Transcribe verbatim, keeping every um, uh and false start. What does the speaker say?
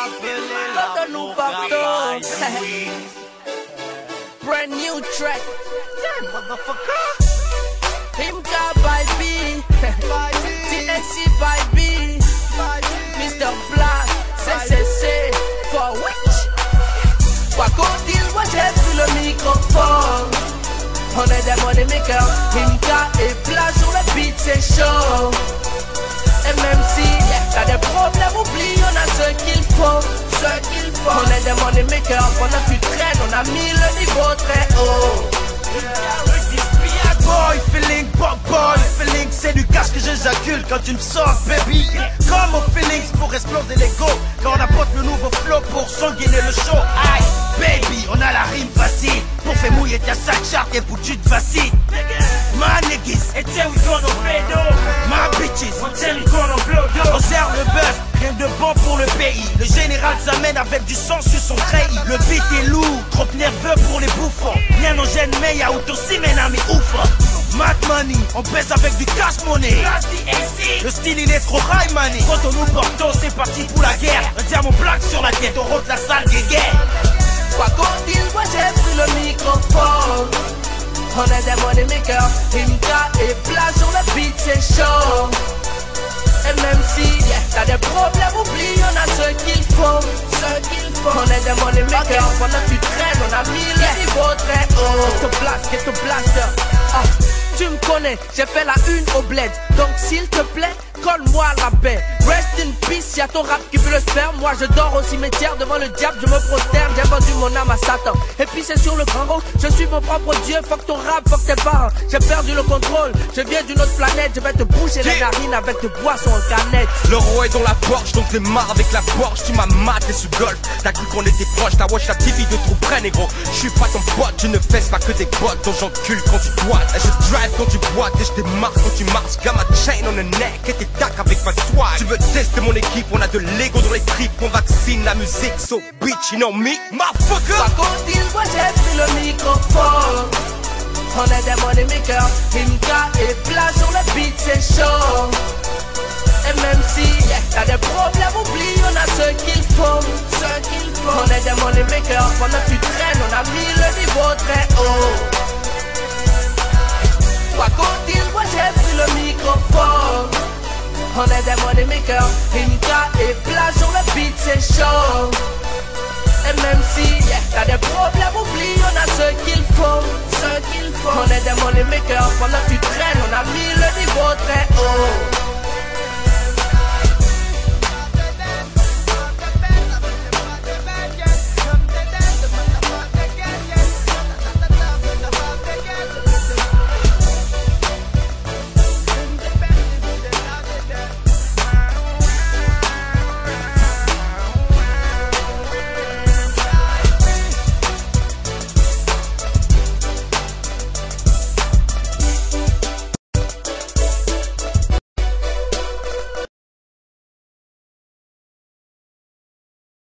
Quand nous partons, brand new track. Rimka by B, T N C by B, Mister Black, C C C, for which? Quoi qu'on dise, moi j'ai pris le microphone. On est des money makers, Rimka et Black sur le beat, c'est chaud. Et même si t'as des problèmes, oublie, on a ce qu'il faut, ce qu'il faut. On est des money makers, pendant que tu traînes, on a mis le niveau très haut. Boy, feeling, pop boy, feeling, c'est du cash que j'éjacule quand tu me sors, baby. Comme au feelings pour exploser l'ego, quand on apporte le nouveau flow pour sanguiner le show. Aïe, baby, on a la rime facile pour faire mouiller ta sac charte et pour que tu te vaciles. My niggas, and tell we gonna play though. My bitches, on tell we gonna blow though. On sert le buzz, rien de bon pour le pays. Le général s'amène avec du sang sur son treillis. Le beat est lourd, trop nerveux pour les bouffons. Rien n'en gêne, mais y'a auto si mena mais ouf. Mad money, on pèse avec du cash money. Le style il est trop high money. Quand on nous porte, c'est parti pour la guerre. Un diamant black sur la tête, on rentre la salle des guerres. Quoi qu'on dise, moi j'ai pris le microphone. On est des money makers, Rimka et Black sur le beat, c'est chaud. Et même si t'as des problèmes, oublie, on a ce qu'il faut, ce qu'il faut. On est des money makers, pendant que tu traînes, on a mis le niveau très haut. Get to blast, get to blaster. Ah, tu me connais, j'ai fait la une au bled. Donc s'il te plaît, colle-moi la paix. Rest in peace, y'a ton rap qui veut le sperme. Moi je dors au cimetière devant le diable, je me prosterne. J'ai vendu mon âme à Satan. Et puis c'est sur le grand rond, je suis mon propre dieu. Fuck ton rap, fuck tes parents. J'ai perdu le contrôle, je viens d'une autre planète. Je vais te boucher les narines avec de boissons en canette. Le roi est dans la Porsche, donc t'es marre avec la Porsche. Tu m'as maté sous golf, t'as cru qu'on était proches. T'as watch la T V de trop près négro. Je suis pas ton pote, je ne fesse pas que des bottes. Donc j'encule quand tu boites, et je drive quand tu boites. Et je démarre quand tu marches. Got my chain on the neck, et t'es tac avec ma swag. Tu veux tester mon équipe, on a de l'ego dans les tripes. On vaccine la musique, so bitch, you know me, motherfucker. Quoi qu'on dise, moi j'ai pris le microphone. On est des money makers, Rimka et Black sur le beat, c'est chaud. Et même si t'as des problèmes, oublie, on a ce qu'il faut, ce qu'il faut. On est des money makers, pendant que tu traînes, on a mis le niveau très haut. Quoi qu'on dise, moi j'ai pris le microphone. On est des money makers, Rimka et Black sur le beat, c'est chaud. Et même si t'as des problèmes, oublie, on a ce qu'il faut, ce qu'il faut. On est des money makers, pendant que tu traînes, on a mis le niveau très haut.